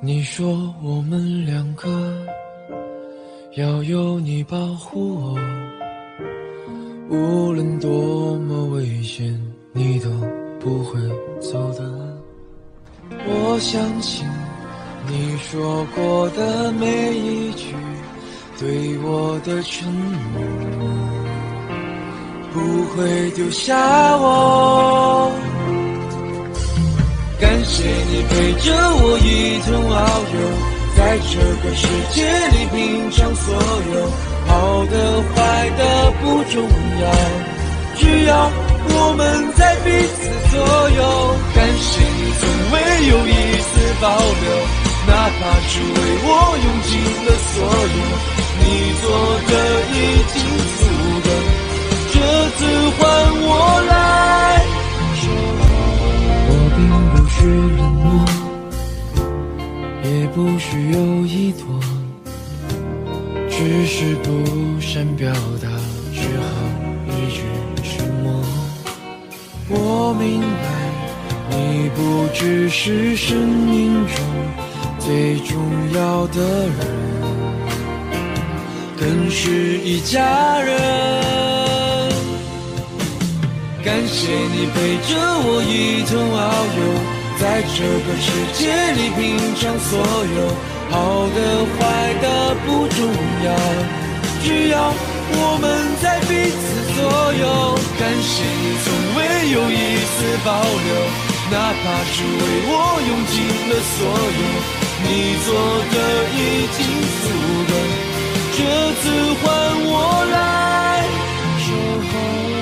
你说我们两个要有你保护我，无论多么危险，你都不会走的。我相信你说过的每一句对我的承诺，不会丢下我。感谢你陪着我一同遨游，在这个世界里品尝所有，好的坏的不重要，只要我们在彼此左右。感谢你从未有一丝保留，哪怕只为我用尽了所有，你做的已经足够，这次换我来守候。我并不是冷漠，也不是有意图，只是不善表达，只好一直沉默。我明白你不只是生命中最重要的人，更是一家人。感谢你陪着我一同遨游，在这个世界里品尝所有，好的坏的不重要，只要我们在彼此左右。感谢你从未有一丝保留，哪怕是为我用尽了所有，你做的已经足够，这次换我来守候。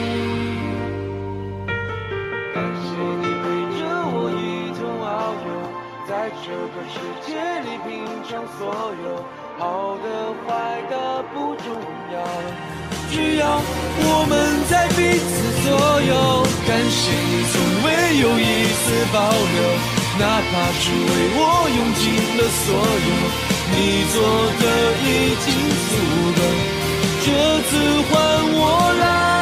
感谢你陪着我一同遨游，在这个世界里品尝所有，好的坏的不重要，只要我们在彼此左右。感谢你从未有一丝保留，哪怕只为我用尽了所有，你做的已经足够，这次换我来